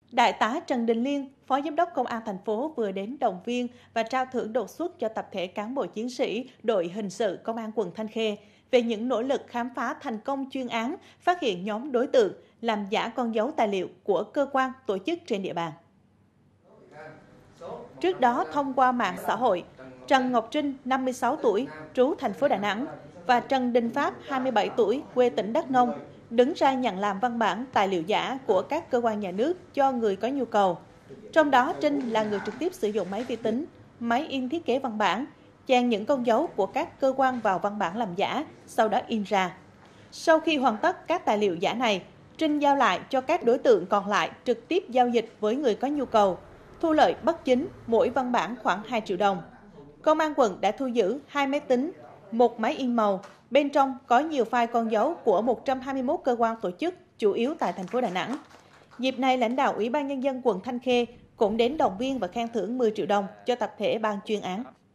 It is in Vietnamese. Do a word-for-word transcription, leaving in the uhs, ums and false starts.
Đại tá Trần Đình Liên, Phó Giám đốc Công an thành phố vừa đến động viên và trao thưởng đột xuất cho tập thể cán bộ chiến sĩ đội hình sự Công an quận Thanh Khê về những nỗ lực khám phá thành công chuyên án, phát hiện nhóm đối tượng làm giả con dấu tài liệu của cơ quan, tổ chức trên địa bàn. Trước đó, thông qua mạng xã hội, Trần Ngọc Trinh, năm mươi sáu tuổi, trú thành phố Đà Nẵng, và Trần Đình Pháp, hai mươi bảy tuổi, quê tỉnh Đắk Nông, đứng ra nhận làm văn bản tài liệu giả của các cơ quan nhà nước cho người có nhu cầu. Trong đó, Trinh là người trực tiếp sử dụng máy vi tính, máy in thiết kế văn bản, chèn những con dấu của các cơ quan vào văn bản làm giả, sau đó in ra. Sau khi hoàn tất các tài liệu giả này, Trinh giao lại cho các đối tượng còn lại trực tiếp giao dịch với người có nhu cầu, thu lợi bất chính mỗi văn bản khoảng hai triệu đồng. Công an quận đã thu giữ hai máy tính, một máy in màu, bên trong có nhiều file con dấu của một trăm hai mươi mốt cơ quan tổ chức, chủ yếu tại thành phố Đà Nẵng. Dịp này, lãnh đạo Ủy ban Nhân dân quận Thanh Khê cũng đến động viên và khen thưởng mười triệu đồng cho tập thể ban chuyên án.